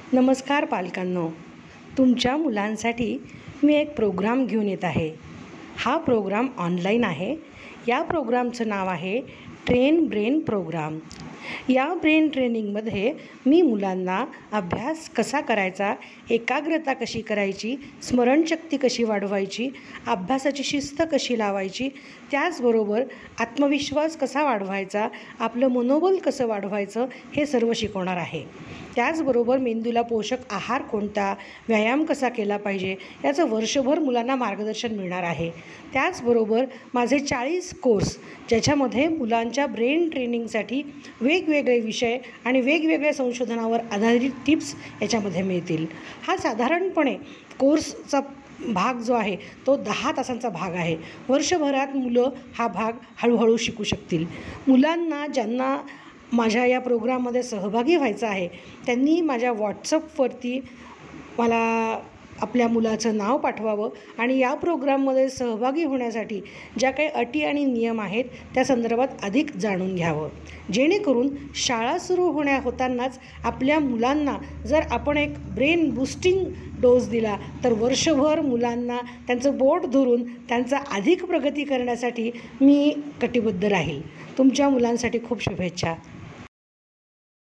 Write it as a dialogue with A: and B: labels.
A: नमस्कार पालकांनो, तुमच्या मुलांसाठी मी एक प्रोग्राम घेऊन येत आहे. हा प्रोग्राम ऑनलाईन आहे. या प्रोग्रामचं नाव आहे ट्रेन ब्रेन प्रोग्राम. या ब्रेन ट्रेनिंगमध्ये मी मुलांना अभ्यास कसा करायचा, एकाग्रता कशी करायची, स्मरणशक्ती कशी वाढवायची, अभ्यासाची शिस्त कशी लावायची, त्याचबरोबर आत्मविश्वास कसा वाढवायचा, आपलं मनोबल कसं वाढवायचं हे सर्व शिकवणार आहे. त्याचबरोबर मेंदूला पोषक आहार कोणता, व्यायाम कसा केला पाहिजे याचं वर्षभर मुलांना मार्गदर्शन मिळणार आहे. त्याचबरोबर माझे 40 कोर्स ज्याच्यामध्ये मुलांच्या ब्रेन ट्रेनिंगसाठी वेगवेगळे विषय आणि वेगवेगळ्या संशोधनावर आधारित टिप्स याच्यामध्ये मिळतील. हा साधारणपणे कोर्सचा भाग जो आहे तो 10 तासांचा भाग आहे. वर्षभरात मुलं हा भाग हळूहळू शिकू शकतील. मुलांना ज्यांना माझ्या या प्रोग्राममध्ये सहभागी व्हायचं आहे त्यांनी माझ्या व्हॉट्सअपवरती मला आपल्या मुलाचं नाव पाठवावं आणि या प्रोग्राममध्ये सहभागी होण्यासाठी ज्या काही अटी आणि नियम आहेत त्या संदर्भात अधिक जाणून घ्यावं, जेणेकरून शाळा सुरू होतानाच आपल्या मुलांना जर आपण एक ब्रेन बूस्टिंग डोस दिला तर वर्षभर मुलांना त्यांचं बोट धरून त्यांचा अधिक प्रगती करण्यासाठी मी कटिबद्ध राहील. तुमच्या मुलांसाठी खूप शुभेच्छा.